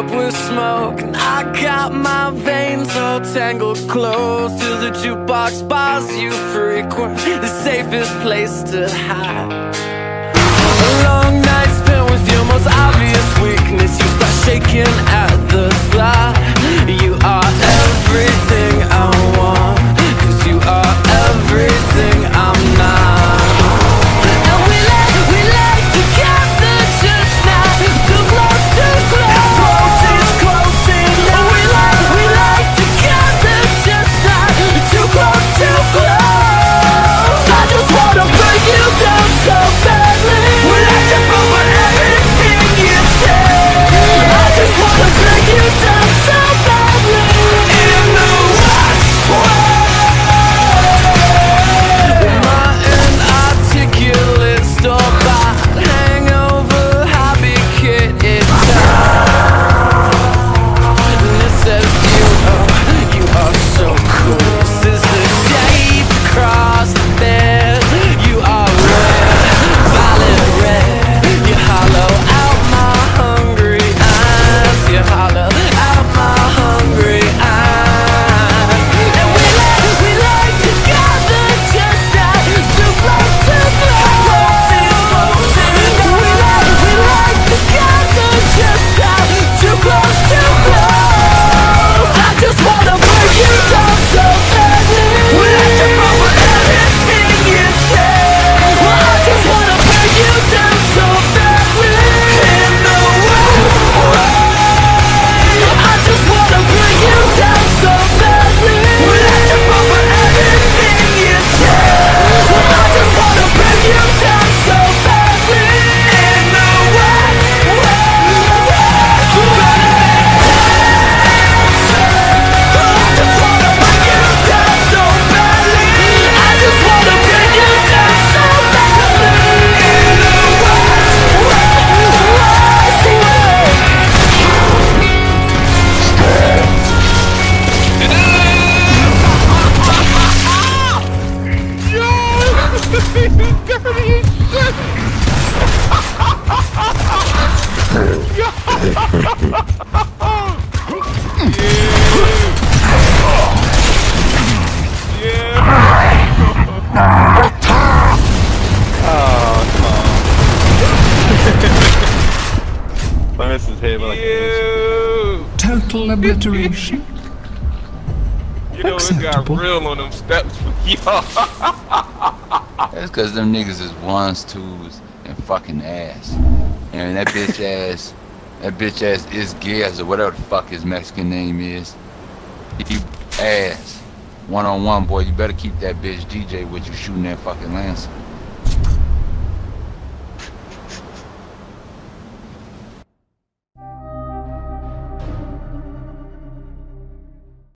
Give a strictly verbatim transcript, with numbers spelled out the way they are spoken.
up with smoke, and I got my veins all tangled close to the jukebox bars you frequent, the safest place to hide. A long night spent with your most obvious weakness. You start shaking at the thought. You are everything I want, 'cause you are everything I'm not. And we lay, we lay together just now, too close, too close. Close is close enough. We lay, we lay together just now, too close, too close. I just wanna break you down so badly. We let you ruin everything you say. I just wanna break you down so badly. In the worst way. My inarticulate store-bought hangover habit kit, it's time. And it says you are, you are so cool. This is the shape across the bed. You are red, violet red. You hollow out my hungry eyes. You hollow out my hungry eyes. And we lay, we lay together just now, too close, too close. Close is close enough. We lay, we lay together just now, too close, too close. I just wanna break you down so badly. We let you ruin everything you say. Well, I just wanna break you down so badly. In the worst way. I just wanna break you down so badly. We let you ruin everything you say. Well, I just wanna break you down so badly. In the worst way. I just wanna break you down so badly. I just wanna break you down so badly. In the worst This is him, like, Total obliteration. you know, it got Acceptable. real on them steps for y'all. That's cause them niggas is ones, twos, and fucking ass. And that bitch ass, that bitch ass is Guez or whatever the fuck his Mexican name is. He ass. One on one, boy, you better keep that bitch D J with you shooting that fucking Lancer.